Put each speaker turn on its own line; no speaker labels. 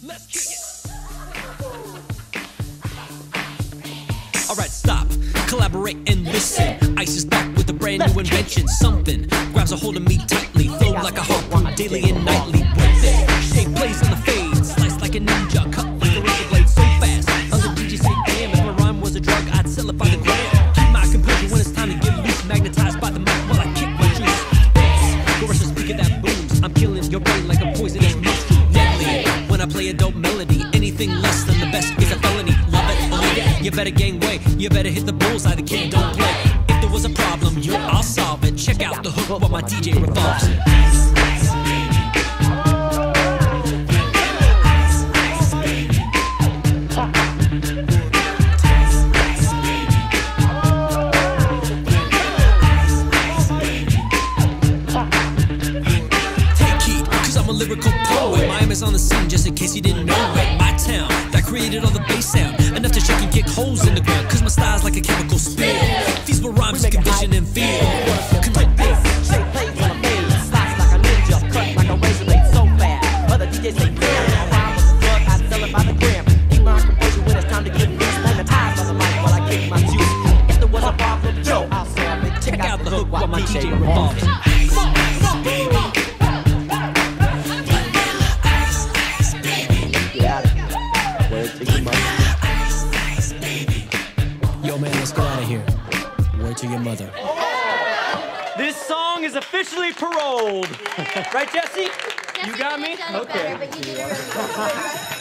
Let's kick it. Alright, stop, collaborate and listen. Ice is back with a brand new invention. Something grabs a hold of me tightly, flow like a harpoon daily and nightly. With it, shape plays on the fade, slice like a ninja, cut like a razor blade so fast. Other DJs say, damn, if my rhyme was a drug, I'd sell it by the gram. Keep my composure when it's time to get loose, magnetized by the mic while I kick my juice. Chorus, a speaker that booms, I'm killing your brain like a poisonous mushroom. Deadly, when I play a dope melody, anything less than the best is a felony. Love it or leave it, you better gain weight, you better hit the bullseye, the kid don't play. If there was a problem, I'll solve it. Check out the hook while my DJ revolves. Lyrical poet, Miami's on the scene, just in case you didn't know it. My town, that created all the bass sound, enough to shake and kick holes in the ground. Cause my style's like a chemical spill. These were rhymes you can vision and feel.
Shape plays on the fade, slice like a ninja, cut like a razor blade so fast. Other DJs say, damn, my rhyme was a drug, I sell it by the gram. Keep my composure when it's time to get loose, magnetized on the mic while I kick my juice. If there was a problem, I'll solve it.
Check out the hook while my DJ revolves. Yo man, let's get out of here. Word to your mother.
This song is officially paroled. Right, Jesse?
Jesse,
You got me?
Okay. Better, but you did it really well.